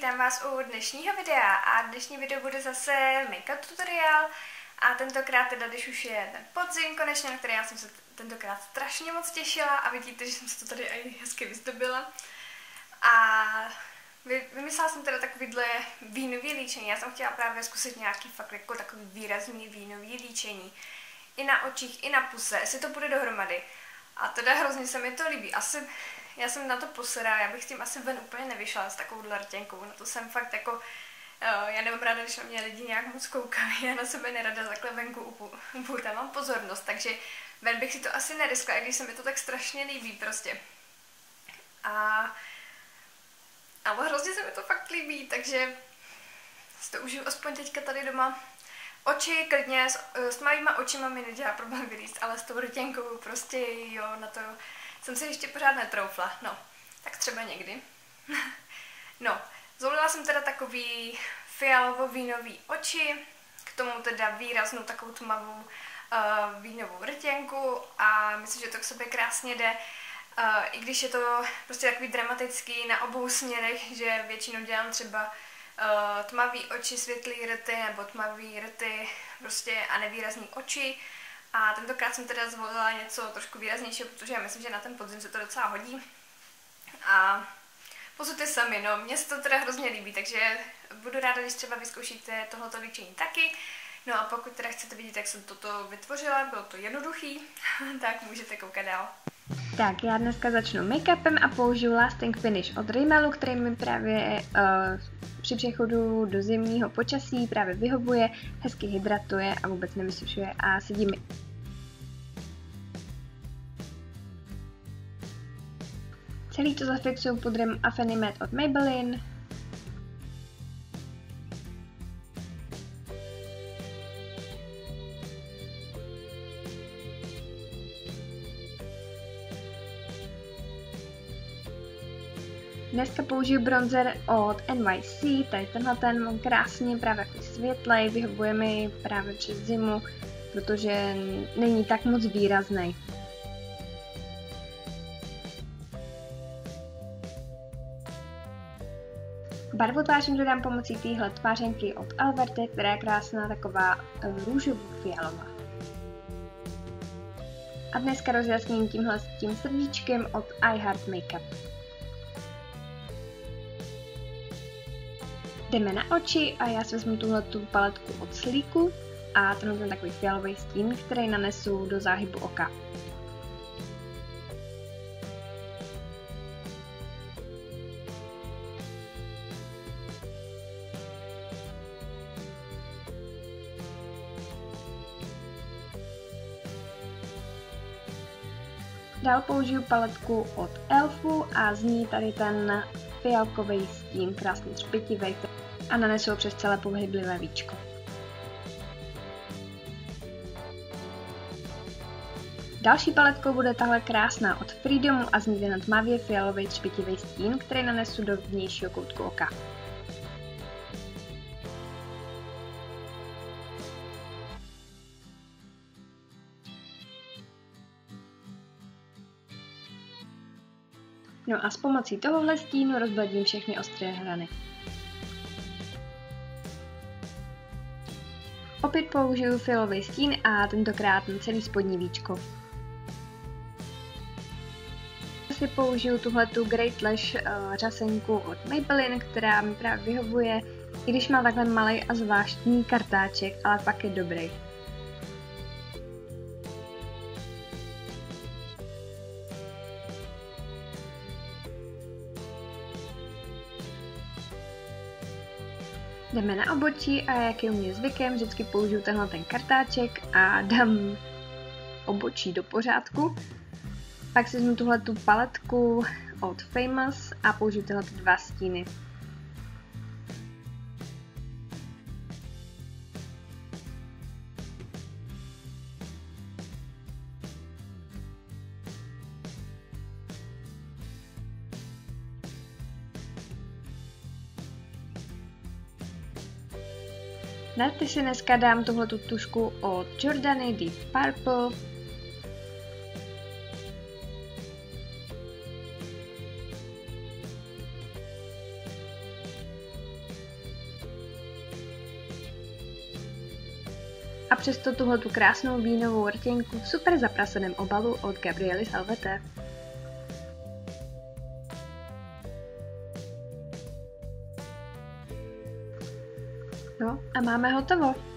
vítám vás u dnešního videa a dnešní video bude zase make-up tutoriál a tentokrát teda, když už je ten podzim konečně, na který já jsem se tentokrát strašně moc těšila a vidíte, že jsem se to tady i hezky vyzdobila a vymyslela jsem teda takovýhle vínový líčení. Já jsem chtěla právě zkusit nějaký fakt jako takový výrazný vínový líčení i na očích, i na puse, jestli to bude dohromady. A teda hrozně se mi to líbí. Já jsem na to posedá, já bych s tím asi ven úplně nevyšla s takovouhle rtěnkou. Na to jsem fakt jako, já nemám ráda, když na mě lidi nějak moc koukají, já na sebe nerada takhle venku upoutávám pozornost, takže ven bych si to asi neriskla, i když se mi to tak strašně líbí prostě. Ale hrozně se mi to fakt líbí, takže si to užiju aspoň teďka tady doma. Oči klidně, s tmavýma očima mi nedělá problém vylízt, ale s tou rtěnkou prostě jo, na to jsem se ještě pořád netroufla, no, tak třeba někdy. No, zvolila jsem teda takový fialovo-vínový oči, k tomu teda výraznou takovou tmavou vínovou rtěnku a myslím, že to k sobě krásně jde, i když je to prostě takový dramatický na obou směrech, že většinou dělám třeba tmavý oči, světlý rty nebo tmavý rty prostě a nevýrazný oči. A tentokrát jsem teda zvolila něco trošku výraznějšího, protože já myslím, že na ten podzim se to docela hodí. A posuďte sami, no, mně se to teda hrozně líbí, takže budu ráda, když třeba vyzkoušíte tohleto líčení taky. No a pokud teda chcete vidět, jak jsem toto vytvořila, bylo to jednoduchý, tak můžete koukat dál. Tak, já dneska začnu make-upem a použiju Lasting Finish od Rimelu, který mi právě při přechodu do zimního počasí právě vyhovuje, hezky hydratuje a vůbec nevysušuje a sedí mi. Celý to zafixuju pudrem Affinity od Maybelline. Dneska použiju bronzer od NYC, tady tenhle mám krásně právě jako světlej, vyhovuje mi právě přes zimu, protože není tak moc výrazný. Barvu tvářím dodám pomocí téhle tvářenky od Alberty, která je krásná, taková růžovo-fialová. A dneska rozjasním tímhle s tím srdíčkem od I Heart Makeup. Jdeme na oči a já si vezmu tuhletu paletku od Sleeku a tenhle ten takový fialový stín, který nanesu do záhybu oka. Dál použiju paletku od Elfu a z ní tady ten fialkový stín, krásně třpitivý, a nanesu ho přes celé pohyblivé víčko. Další paletkou bude tahle krásná od Freedomu a z ní ten tmavě fialový třpitivý stín, který nanesu do vnějšího koutku oka. No a s pomocí tohohle stínu rozbledím všechny ostré hrany. Opět použiju fialový stín a tentokrát na celý spodní víčko. Si použiju tuhletu Great Lash řasenku od Maybelline, která mi právě vyhovuje, i když má takhle malý a zvláštní kartáček, ale pak je dobrý. Jdeme na obočí a jak je u mě zvykem, vždycky použiju tenhle ten kartáček a dám obočí do pořádku. Pak si vezmu tuhletu paletku od Famous a použiju tyhle dva stíny. Na rty si dneska dám tuhletu tušku od Jordany Deep Purple. a přesto tuhle tu krásnou vínovou rtěnku v super zapraseném obalu od Gabriely Salveté. No a máme hotovo.